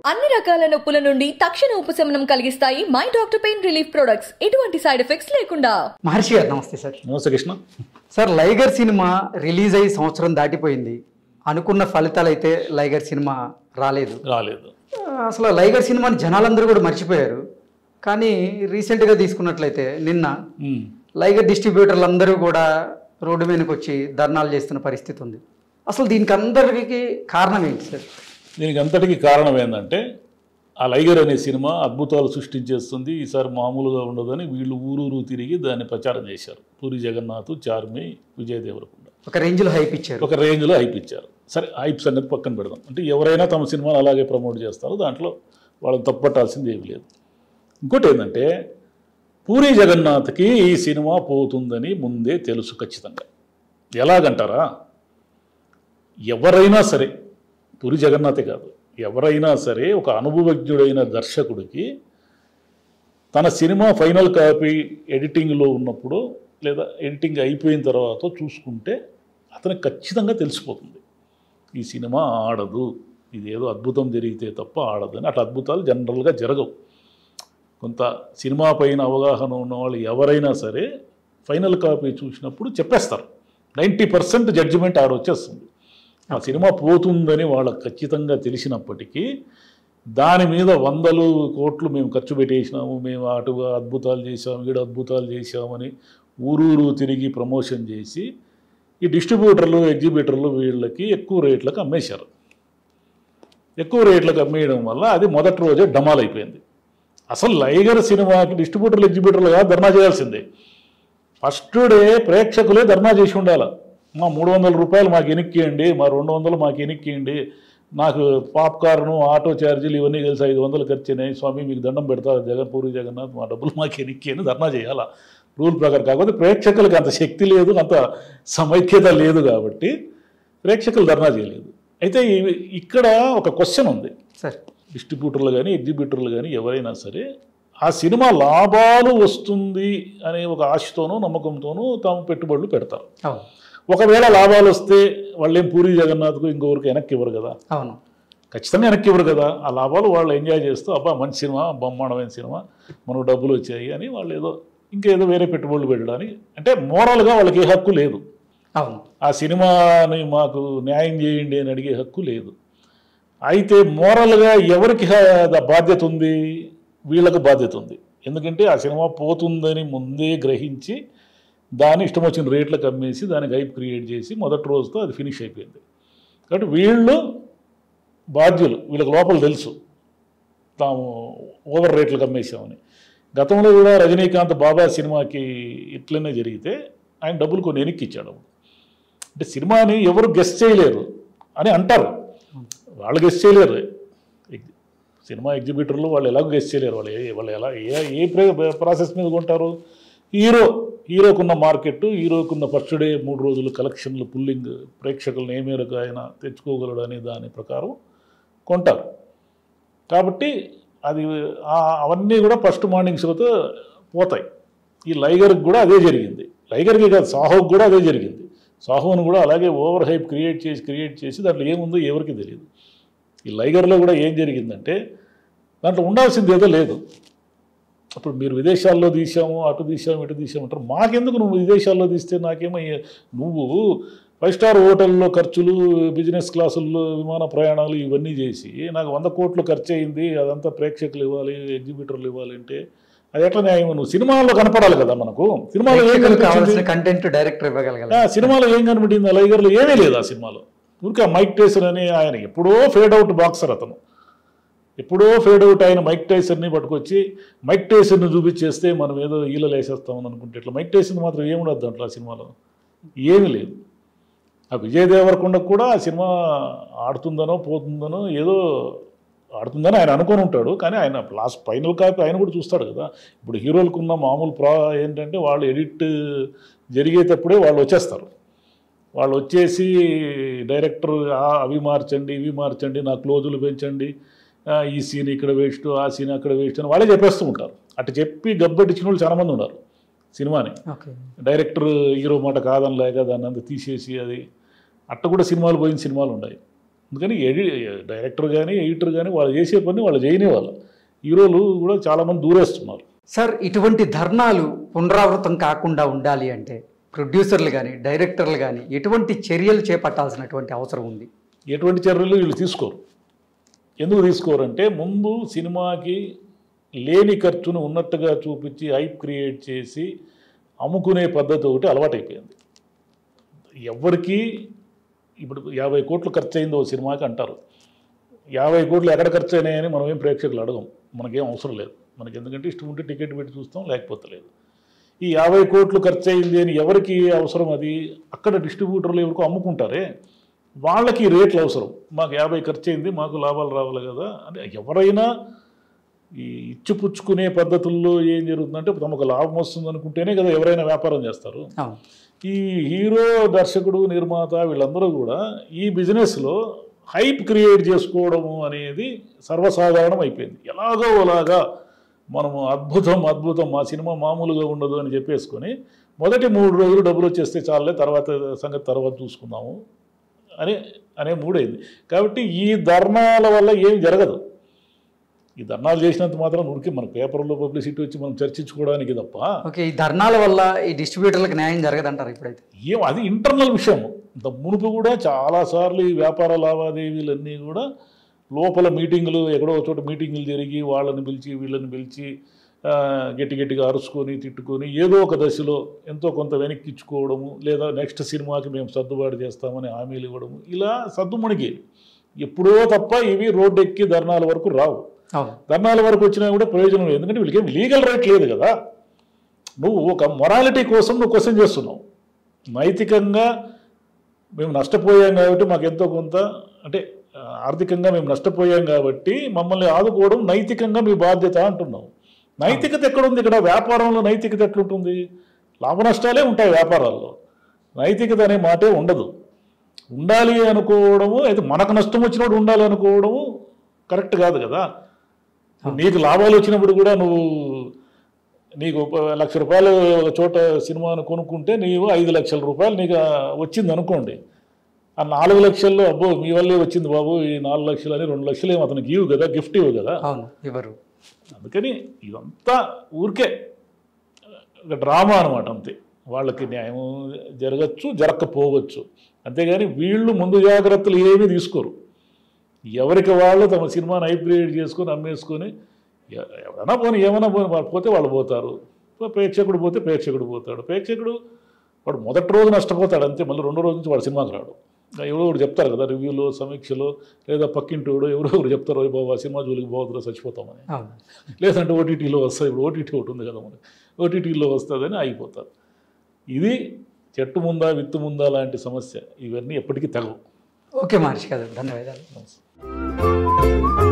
అన్ని రకాల నొప్పుల నుండి తక్షణ ఉపశమనం కలిగిస్తాయి my doctor pain relief products. ఎటువంటి సైడ్ ఎఫెక్ట్స్ లేకుండా. మహర్షి గారు నమస్తే సార్. నమస్తే Krishna sir, Liger cinema release అయ్యి సంవత్సరం దాటిపోయింది. అనుకున్న ఫలితాలు అయితే లైగర్ సినిమా రాలేదు. అసలు లైగర్ సినిమాని జనాలందరూ కూడా మర్చిపోయారు. కానీ రీసెంట్గా తీసుకున్నట్లయితే నిన్న లైగర్ డిస్ట్రిబ్యూటర్లు అందరూ కూడా రోడ్డు మీదకి వచ్చి ధర్నాలు చేస్తున్న పరిస్థితి ఉంది. అసలు దీనికి అందరికీ కారణం ఏంటి సార్? దీనికి అంతటికీ కారణం ఏంటంటే ఆ లైగర్ అనే సినిమా అద్భుతాలు సృష్టించేస్తుంది, ఈసారి మామూలుగా ఉండదని వీళ్ళు ఊరూరు తిరిగి దాన్ని ప్రచారం చేశారు. పూరి జగన్నాథ్, చార్మి, విజయ్ దేవరకొండ ఒక రేంజ్లో హైప్ ఇచ్చారు. సరే, హైప్ సంగతి పక్కన పెడదాం. అంటే ఎవరైనా తమ సినిమాను అలాగే ప్రమోట్ చేస్తారు, దాంట్లో వాళ్ళని తప్పట్టాల్సింది ఏమి లేదు. ఇంకోటి ఏంటంటే పూరి జగన్నాథ్కి ఈ సినిమా పోతుందని ముందే తెలుసు ఖచ్చితంగా. ఎలాగంటారా, ఎవరైనా సరే, పూరి జగన్నాథే కాదు, ఎవరైనా సరే ఒక అనుభవజ్ఞుడైన దర్శకుడికి తన సినిమా ఫైనల్ కాపీ ఎడిటింగ్లో ఉన్నప్పుడు లేదా ఎడిటింగ్ అయిపోయిన తర్వాత చూసుకుంటే అతనికి ఖచ్చితంగా తెలిసిపోతుంది ఈ సినిమా ఆడదు, ఇది ఏదో అద్భుతం జరిగితే తప్ప ఆడదని. అట్లా అద్భుతాలు జనరల్గా జరగవు. కొంత సినిమా పైన అవగాహన ఉన్న వాళ్ళు ఎవరైనా సరే ఫైనల్ కాపీ చూసినప్పుడు చెప్పేస్తారు. 90% జడ్జిమెంట్ ఆడొచ్చేస్తుంది. ఆ సినిమా పోతుందని వాళ్ళకి ఖచ్చితంగా తెలిసినప్పటికీ దాని మీద వందలు కోట్లు మేము ఖర్చు పెట్టేసినాము, మేము అటు అద్భుతాలు చేసాము, ఈడు అద్భుతాలు చేసామని ఊరూరు తిరిగి ప్రమోషన్ చేసి ఈ డిస్ట్రిబ్యూటర్లు, ఎగ్జిబిటర్లు వీళ్ళకి ఎక్కువ రేట్లకు అమ్మేశారు. ఎక్కువ రేట్లకు అమ్మేయడం వల్ల అది మొదటి రోజే డమాల్ అయిపోయింది. అసలు లైగర్ సినిమాకి డిస్ట్రిబ్యూటర్లు, ఎగ్జిబిటర్లుగా ధర్నా చేయాల్సిందే. ఫస్ట్ డే ప్రేక్షకులే ధర్నా చేసి ఉండాలి. మా 300 రూపాయలు మాకు ఎనిక్కియండి, మా 200 మాకు ఎనిక్కియండి, నాకు పాప్కార్ను, ఆటో ఛార్జీలు ఇవన్నీ కలిసి 500 ఖర్చు అయినాయి, స్వామి మీకు దండం పెడతా పూరి జగన్నాథ్, మా డబ్బులు మాకు ఎనిక్కి అని ధర్నా చేయాలా రూల్ ప్రకారం. కాకపోతే ప్రేక్షకులకు అంత శక్తి లేదు, అంత సమైక్యత లేదు కాబట్టి ప్రేక్షకులు ధర్నా చేయలేదు. అయితే ఇక్కడ ఒక క్వశ్చన్ ఉంది సార్. డిస్ట్రిబ్యూటర్లు కానీ ఎగ్జిబిటర్లు కానీ ఎవరైనా సరే ఆ సినిమా లాభాలు వస్తుంది అనే ఒక ఆశతోనూ నమ్మకంతోనూ తాము పెట్టుబడులు పెడతారు. ఒకవేళ లాభాలు వస్తే వాళ్ళేం పూరి జగన్నాథ్కు ఇంకొకరికి వెనక్కి ఇవ్వరు కదా. అవును, ఖచ్చితంగా వెనక్కి ఇవ్వరు కదా. ఆ లాభాలు వాళ్ళు ఎంజాయ్ చేస్తూ అబ్బా మంచి సినిమా, బ్రహ్మాండమైన సినిమా, మనకు డబ్బులు వచ్చాయి అని వాళ్ళు ఏదో ఇంకేదో వేరే పెట్టుబడులు పెట్టడానికి, అంటే మోరల్గా వాళ్ళకి ఏ హక్కు లేదు. అవును, ఆ సినిమాని మాకు న్యాయం చేయండి అని అడిగే హక్కు లేదు. అయితే మోరల్గా ఎవరికి బాధ్యత ఉంది? వీళ్ళకు బాధ్యత ఉంది. ఎందుకంటే ఆ సినిమా పోతుందని ముందే గ్రహించి దాన్ని ఇష్టం వచ్చిన రేట్లకు అమ్మేసి దానికి హైప్ క్రియేట్ చేసి మొదటి రోజుతో అది ఫినిష్ అయిపోయింది. కాబట్టి వీళ్ళు బాధ్యులు, వీళ్ళకి లోపల తెలుసు తాము ఓవర్ రేట్లకు అమ్మేసామని. గతంలో కూడా రజనీకాంత్ బాబా సినిమాకి ఇట్లనే జరిగితే ఆయన డబ్బులు కొన్ని వెనక్కి ఇచ్చాడు. అంటే సినిమాని ఎవరు గెస్ చేయలేరు అని అంటారు, వాళ్ళు గెస్ చేయలేరు. సినిమా ఎగ్జిబిటర్లు వాళ్ళు ఎలాగో గెస్ చేయలేరు. వాళ్ళు ఎలా ఏ ప్రాసెస్ మీద కొంటారు? హీరోకున్న మార్కెట్, హీరోకున్న ఫస్ట్ డే 3 రోజులు కలెక్షన్లు పుల్లింగ్, ప్రేక్షకులను ఏ మేరకు ఆయన తెచ్చుకోగలడు అనే దాని ప్రకారం కొంటారు. కాబట్టి అది అవన్నీ కూడా ఫస్ట్ మార్నింగ్ షోతో పోతాయి. ఈ లైగర్కి కూడా అదే జరిగింది. లైగర్కి కాదు, సాహోకి కూడా అదే జరిగింది. సాహోను కూడా అలాగే ఓవర్ హైప్ క్రియేట్ చేసి దాంట్లో ఏముందో ఎవరికి తెలియదు. ఈ లైగర్లో కూడా ఏం జరిగిందంటే దాంట్లో ఉండాల్సింది ఏదో లేదు. అప్పుడు మీరు విదేశాల్లో తీసాము, అటు తీసాము, ఇటు తీసాము అంటారు. మాకెందుకు నువ్వు విదేశాల్లో తీస్తే నాకేమో, నువ్వు 5 స్టార్ హోటల్లో ఖర్చులు, బిజినెస్ క్లాసుల్లో విమాన ప్రయాణాలు ఇవన్నీ చేసి నాకు 100 కోట్లు ఖర్చు అయింది, అదంతా ప్రేక్షకులు ఇవ్వాలి, ఎగ్జిబిటర్లు ఇవ్వాలి అంటే అది ఎట్లా న్యాయం? నువ్వు సినిమాల్లో కనపడాలి కదా. మనకు సినిమాలో ఏం కనిపించింది? కంటెంట్ డైరెక్టర్ ఇవ్వగలగాలి. సినిమాలో ఏం కనిపించింది? ఆ లైగర్లో ఏమీ లేదు. ఆ సినిమాలో ఊరికే మైక్ టైసన్ అని ఆయన ఎప్పుడో ఫేడ్ అవుట్ బాక్సర్, అతను ఎప్పుడో ఫేడ్ అవుట్ అయిన మైక్ టైసన్ని పట్టుకొచ్చి మైక్ టైసన్ని చూపించేస్తే మనం ఏదో ఈలలు వేసేస్తామని అనుకుంటే ఇట్లా మైక్ టైసన్ మాత్రం ఏముండదు దాంట్లో. ఆ సినిమాలో ఏమీ లేదు. ఆ విజయ్ దేవరకొండకు కూడా ఆ సినిమా ఆడుతుందనో పోతుందనో ఏదో ఆడుతుందని ఆయన అనుకొని ఉంటాడు. కానీ ఆయన లాస్ట్ ఫైనల్ కాపీ ఆయన కూడా చూస్తాడు కదా. ఇప్పుడు హీరోలకు ఉన్న మామూలు ఏంటంటే వాళ్ళు ఎడిట్ జరిగేటప్పుడే వాళ్ళు వచ్చేస్తారు. వాళ్ళు వచ్చేసి డైరెక్టర్ అవి మార్చండి, ఇవి మార్చండి, నా క్లోజులు పెంచండి, ఈ సీన్ ఇక్కడ వేస్ట్, ఆ సీన్ అక్కడ వేస్ట్ అని వాళ్ళే చెప్పేస్తూ ఉంటారు. అటు చెప్పి గబ్బెట్టించిన వాళ్ళు చాలామంది ఉన్నారు సినిమాని. డైరెక్టర్ హీరో మాట కాదని లేక దాన్ని అంతా తీసేసి అది అట్ట కూడా సినిమాలు పోయిన సినిమాలు ఉన్నాయి. అందుకని డైరెక్టర్ కానీ ఎడిటర్ కానీ వాళ్ళు చేసే పని వాళ్ళు చేయని వాళ్ళు హీరోలు కూడా చాలామంది దూరేస్తున్నారు. సార్, ఇటువంటి ధర్నాలు పునరావృతం కాకుండా ఉండాలి అంటే ప్రొడ్యూసర్లు కానీ డైరెక్టర్లు కానీ ఎటువంటి చర్యలు చేపట్టాల్సినటువంటి అవసరం ఉంది? ఎటువంటి చర్యలు వీళ్ళు తీసుకోరు. ఎందుకు తీసుకోరంటే ముందు సినిమాకి లేని ఖర్చును ఉన్నట్టుగా చూపించి హైప్ క్రియేట్ చేసి అమ్ముకునే పద్ధతి ఒకటి అలవాటైపోయింది. ఎవరికి ఇప్పుడు 50 కోట్లు ఖర్చు అయిందో సినిమాకి అంటారు. 50 కోట్లు ఎక్కడ ఖర్చు అయినాయని మనం ఏం ప్రేక్షకులు అడగం, మనకేం అవసరం లేదు. మనకి ఎందుకంటే ఇష్టం ఉంటే టికెట్ పెట్టి చూస్తాం, లేకపోతే లేదు. ఈ 50 కోట్లు ఖర్చు అయింది అని ఎవరికి అవసరం? అది అక్కడ డిస్ట్రిబ్యూటర్లు ఎవరికో అమ్ముకుంటారే వాళ్ళకి రేట్లు అవసరం. మాకు 50 ఖర్చు అయింది, మాకు లాభాలు రావాలి కదా అంటే ఎవరైనా ఈ ఇచ్చిపుచ్చుకునే పద్ధతుల్లో ఏం జరుగుతుందంటే తమకు లాభం వస్తుంది అనుకుంటేనే కదా ఎవరైనా వ్యాపారం చేస్తారు. ఈ హీరో, దర్శకుడు, నిర్మాత వీళ్ళందరూ కూడా ఈ బిజినెస్లో హైప్ క్రియేట్ చేసుకోవడము అనేది సర్వసాధారణం అయిపోయింది. ఎలాగో అలాగా మనము అద్భుతం మా సినిమా మామూలుగా ఉండదు అని చెప్పేసుకొని మొదటి 3 రోజులు డబ్బులు వచ్చేస్తే చాలే, తర్వాత సంగతి తర్వాత చూసుకుందాము అనే మూడైంది. కాబట్టి ఈ ధర్నాల వల్ల ఏం జరగదు. ఈ ధర్నాలు చేసినంత మాత్రం ఉరికి మన పేపర్లో పబ్లిసిటీ వచ్చి మనం చర్చించుకోవడానికి తప్ప. ఓకే, ఈ ధర్నాల వల్ల ఈ డిస్ట్రిబ్యూటర్లకు న్యాయం జరగదంటారు ఇప్పుడైతే? అది ఇంటర్నల్ విషయం. ఇంత మునుపు కూడా చాలాసార్లు ఈ వ్యాపార లావాదేవీలన్నీ కూడా లోపల మీటింగులు, ఎక్కడో చోట మీటింగులు జరిగి వాళ్ళని పిలిచి వీళ్ళని పిలిచి గట్టిగా అరుచుకొని తిట్టుకొని ఏదో ఒక దశలో ఎంతో కొంత వెనక్కి ఇచ్చుకోవడము, లేదా నెక్స్ట్ సినిమాకి మేము సర్దుబాటు చేస్తామని హామీలు ఇవ్వడము, ఇలా సర్దుమునిగి ఎప్పుడో తప్ప ఇవి రోడ్డు ఎక్కి ధర్నాల వరకు రావు. ధర్నాల వరకు వచ్చినా కూడా ప్రయోజనం లేదు. ఎందుకంటే వీళ్ళకి లీగల్ రైట్ లేదు కదా. నువ్వు ఒక మొరాలిటీ కోసం నువ్వు క్వశ్చన్ చేస్తున్నావు. నైతికంగా మేము నష్టపోయాం కాబట్టి మాకు ఎంతో కొంత అంటే ఆర్థికంగా మేము నష్టపోయాం కాబట్టి మమ్మల్ని ఆదుకోవడం నైతికంగా మీ బాధ్యత అంటున్నావు. నైతికత ఎక్కడుంది ఇక్కడ? వ్యాపారంలో నైతికత ఎట్లుంటుంది? లాభ నష్టాలే ఉంటాయి వ్యాపారాల్లో, నైతికత అనే మాటే ఉండదు. ఉండాలి అనుకోవడము, అయితే మనకు నష్టం వచ్చినప్పుడు ఉండాలి అనుకోవడము కరెక్ట్ కాదు కదా. నీకు లాభాలు వచ్చినప్పుడు కూడా నీకు 1 లక్ష రూపాయలు చోట సినిమాను కొనుక్కుంటే నీవు 5 లక్షల రూపాయలు నీకు వచ్చింది అనుకోండి. ఆ 4 లక్షల్లో అబ్బో మీ వల్లే వచ్చింది బాబు ఈ 4 లక్షలు అని 2 లక్షలు ఏమో అతనికి ఇవ్వు కదా, గిఫ్ట్ ఇవ్వు కదా. ఎవరు? అందుకని ఇదంతా ఊరికే డ్రామా అనమాట. అంతే. వాళ్ళకి న్యాయం జరగచ్చు, జరగకపోవచ్చు. అంతేగాని వీళ్ళు ముందు జాగ్రత్తలు ఏమీ తీసుకోరు. ఎవరికి వాళ్ళు తమ సినిమాని హైబ్రిడ్ చేసుకొని అమ్మేసుకొని ఎవరైనా ఏమైనా పోతే వాళ్ళు పోతారు. ప్రేక్షకుడు పోతే ప్రేక్షకుడు పోతాడు. ప్రేక్షకుడు వాడు మొదటి రోజు నష్టపోతాడు అంతే. మళ్ళీ 2వ రోజు నుంచి వాడు సినిమాకి రాడు. ఎవరో ఒకటి చెప్తారు కదా రివ్యూలో, సమీక్షలో, లేదా పక్కింటోడు ఎవరో ఒకటి చెప్తారు, బాబు సినిమా జోలికి పోతుందో చచ్చిపోతామని. లేదంటే ఓటీటీలో వస్తుంది. ఇప్పుడు ఓటీటీ ఒకటి ఉంది కదా మనకి, ఓటీటీలో వస్తుందని ఆగిపోతారు. ఇది చెట్టు ముందా విత్తు ముందా లాంటి సమస్య. ఇవన్నీ ఎప్పటికీ తెగవు. ఓకే మహర్షి గారు, ధన్యవాదాలు.